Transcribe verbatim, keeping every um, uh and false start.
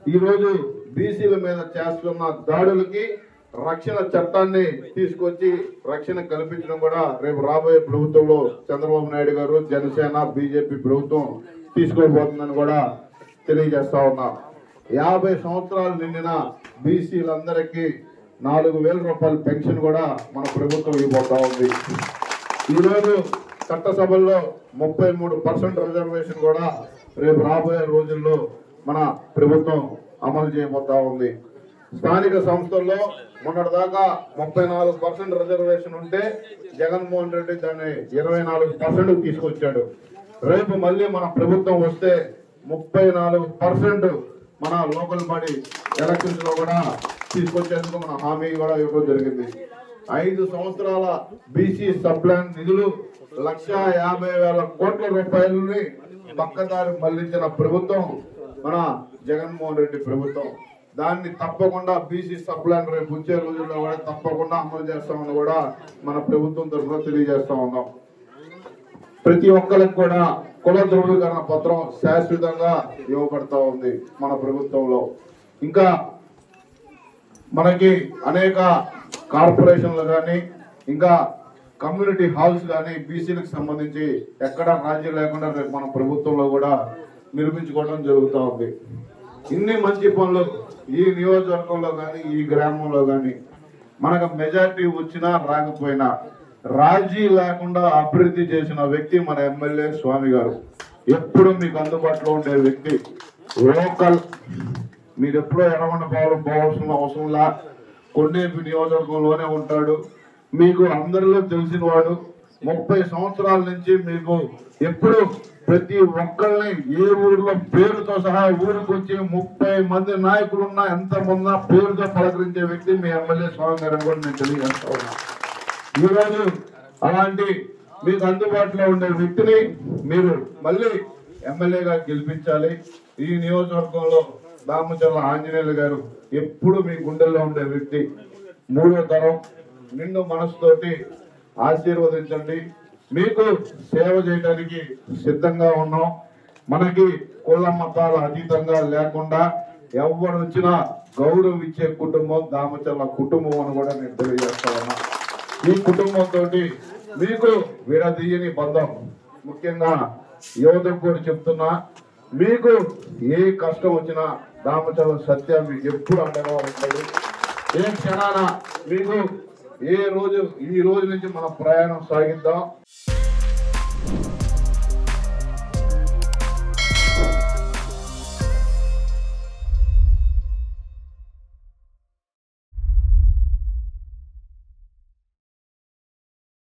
ఈ రోజు బీసీల మీద చేస్తున్న దాడులకి రక్షణ చట్టాన్ని తీసుకొచ్చి రక్షణ కల్పించడం కూడా రేపు రాబోయే ప్రభుత్వంలో చంద్రబాబు నాయుడు గారు జనసేన బీజేపీ ప్రభుత్వం తీసుకోబోతుందని కూడా తెలియజేస్తా ఉన్నా. యాభై సంవత్సరాలు నిండిన బీసీలందరికీ నాలుగు వేల రూపాయల పెన్షన్ కూడా మన ప్రభుత్వం ఇవ్వబోతా ఉంది. ఈరోజు చట్టసభల్లో ముప్పై మూడు పర్సెంట్ రిజర్వేషన్ కూడా రేపు రాబోయే రోజుల్లో మన ప్రభుత్వం అమలు చేయబోతా ఉంది. స్థానిక సంస్థల్లో మొన్నటిదాకా ముప్పై నాలుగు పర్సెంట్ రిజర్వేషన్ ఉంటే జగన్మోహన్ రెడ్డి దాన్ని ఇరవై నాలుగు పర్సెంట్ తీసుకొచ్చాడు. రేపు మళ్ళీ మన ప్రభుత్వం వస్తే ముప్పై నాలుగు పర్సెంట్ మన లోకల్ బాడీ ఎలక్షన్స్ లో కూడా తీసుకొచ్చేందుకు మన హామీ కూడా ఇవ్వడం జరిగింది. ఐదు సంవత్సరాల బీసీ సప్లాన్ నిధులు లక్ష యాభై వేల కోట్ల రూపాయలని పక్కదారి మళ్లించిన ప్రభుత్వం మన జగన్మోహన్ రెడ్డి ప్రభుత్వం. దాన్ని తప్పకుండా బీసీ సప్లాన్ రేపు వచ్చే రోజుల్లో కూడా తప్పకుండా అమలు చేస్తామని కూడా మన ప్రభుత్వం తరఫున తెలియజేస్తా ఉన్నాం. ప్రతి ఒక్కరికి కూడా కుల ధృవీకరణ పత్రం శాశ్వతంగా ఇవ్వబడతా ఉంది మన ప్రభుత్వంలో. ఇంకా మనకి అనేక కార్పొరేషన్లు కానీ ఇంకా కమ్యూనిటీ హాల్స్ కానీ బీసీలకు సంబంధించి ఎక్కడ రాజీ లేకుండా రేపు మన ప్రభుత్వంలో కూడా నిర్మించుకోవడం జరుగుతూ ఉంది. ఇన్ని మంచి పనులు ఈ నియోజకవర్గంలో కానీ ఈ గ్రామంలో కానీ మనకు మెజారిటీ వచ్చినా రాకపోయినా రాజీ లేకుండా అభివృద్ధి చేసిన వ్యక్తి మన ఎమ్మెల్యే స్వామి గారు. ఎప్పుడు మీకు అందుబాటులో ఉండే వ్యక్తి, లోకల్. మీరు ఎప్పుడో ఎర్రగొండ పోవడం పోవాల్సిన అవసరంలా కొండేపి నియోజకవర్గంలోనే ఉంటాడు. మీకు అందరిలో తెలిసిన వాడు. ముప్పై సంవత్సరాల నుంచి మీకు ఎప్పుడు ప్రతి ఒక్కరిని ఏ ఊరిలో పేరుతో సహా ఊరికి వచ్చి ముప్పై మంది నాయకులున్నా ఎంతమంది పేరుతో పలకరించే వ్యక్తి మీ ఎమ్మెల్యే స్వామి గారు కూడా నేను తెలియజేస్తా ఉన్నా. ఈరోజు అలాంటి మీకు అందుబాటులో ఉండే వ్యక్తిని మీరు మళ్ళీ ఎమ్మెల్యేగా గెలిపించాలి. ఈ నియోజకవర్గంలో దామచర్ల ఆంజనేయులు గారు ఎప్పుడు మీ గుండెల్లో ఉండే వ్యక్తి. మూడో తరం నిండు మనసుతోటి ఆశీర్వదించండి. మీకు సేవ చేయడానికి సిద్ధంగా ఉన్నాం. మనకి కుల మతాల అతీతంగా లేకుండా ఎవరు వచ్చినా గౌరవం ఇచ్చే కుటుంబం దామచర్ల కుటుంబం అని కూడా నేను తెలియజేస్తా ఉన్నా. ఈ కుటుంబంతో మీకు విడదీయని బంధం. ముఖ్యంగా యువతకు కూడా చెప్తున్నా, మీకు ఏ కష్టం వచ్చినా దామచర్ల సత్య మీకు ఎప్పుడు అండగా ఉంటాడు. ఏ క్షణాన మీకు ఏ రోజు ఈ రోజు నుంచి మన ప్రయాణం సాగిద్దాం.